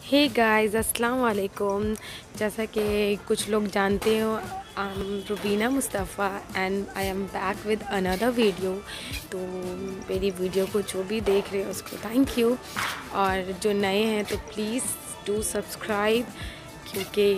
Hey guys, अस्सलाम वालेकुम। जैसा कि कुछ लोग जानते हो, I am Rubina Mustafa and I am back with another video. तो मेरी वीडियो को जो भी देख रहे हो उसको थैंक यू, और जो नए हैं तो प्लीज़ डू सब्सक्राइब, क्योंकि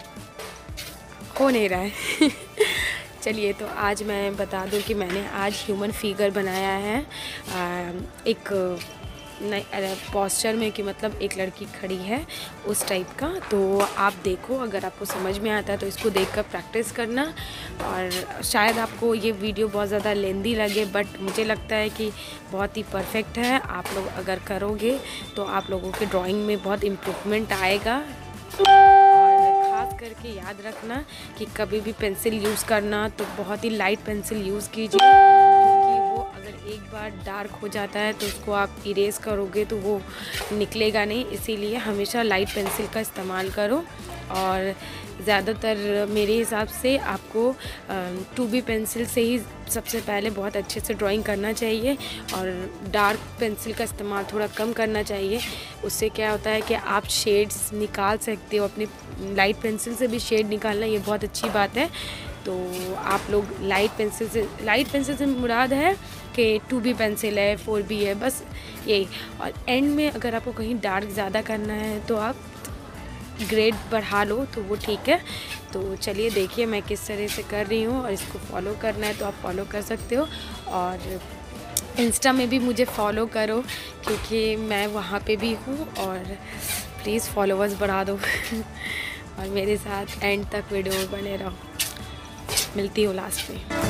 हो नहीं रहा है। चलिए, तो आज मैं बता दूं कि मैंने आज ह्यूमन फिगर बनाया है एक नई पोस्चर में, कि मतलब एक लड़की खड़ी है उस टाइप का। तो आप देखो, अगर आपको समझ में आता है तो इसको देखकर प्रैक्टिस करना। और शायद आपको ये वीडियो बहुत ज़्यादा लेंदी लगे, बट मुझे लगता है कि बहुत ही परफेक्ट है। आप लोग अगर करोगे तो आप लोगों के ड्राइंग में बहुत इम्प्रूवमेंट आएगा। और ख़ास करके याद रखना कि कभी भी पेंसिल यूज़ करना तो बहुत ही लाइट पेंसिल यूज़ कीजिए, क्योंकि वो अगर एक बार डार्क हो जाता है तो उसको आप इरेज करोगे तो वो निकलेगा नहीं। इसीलिए हमेशा लाइट पेंसिल का इस्तेमाल करो। और ज़्यादातर मेरे हिसाब से आपको 2B पेंसिल से ही सबसे पहले बहुत अच्छे से ड्राइंग करना चाहिए, और डार्क पेंसिल का इस्तेमाल थोड़ा कम करना चाहिए। उससे क्या होता है कि आप शेड्स निकाल सकते हो। अपनी लाइट पेंसिल से भी शेड निकालना ये बहुत अच्छी बात है। तो आप लोग लाइट पेंसिल से मुराद है कि 2B पेंसिल है, 4B है, बस यही। और एंड में अगर आपको कहीं डार्क ज़्यादा करना है तो आप ग्रेड बढ़ा लो, तो वो ठीक है। तो चलिए देखिए मैं किस तरह से कर रही हूँ, और इसको फॉलो करना है तो आप फॉलो कर सकते हो। और इंस्टा में भी मुझे फॉलो करो, क्योंकि मैं वहाँ पे भी हूँ। और प्लीज़ फॉलोवर्स बढ़ा दो। और मेरे साथ एंड तक वीडियो में बने रहो। मिलती हूँ लास्ट में।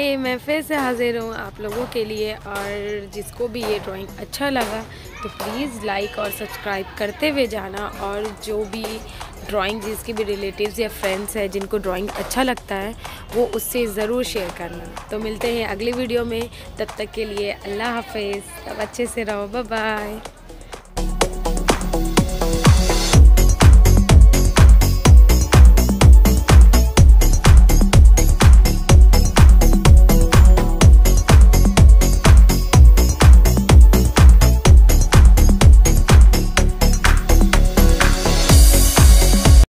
लिए मैं फिर से हाजिर हूँ आप लोगों के लिए। और जिसको भी ये ड्राइंग अच्छा लगा तो प्लीज़ लाइक और सब्सक्राइब करते हुए जाना। और जो भी ड्राइंग जिसके भी रिलेटिव्स या फ्रेंड्स हैं जिनको ड्राइंग अच्छा लगता है वो उससे ज़रूर शेयर करना। तो मिलते हैं अगली वीडियो में, तब तक के लिए अल्लाह हाफ़िज़। सब अच्छे से रहो, बाय बाय।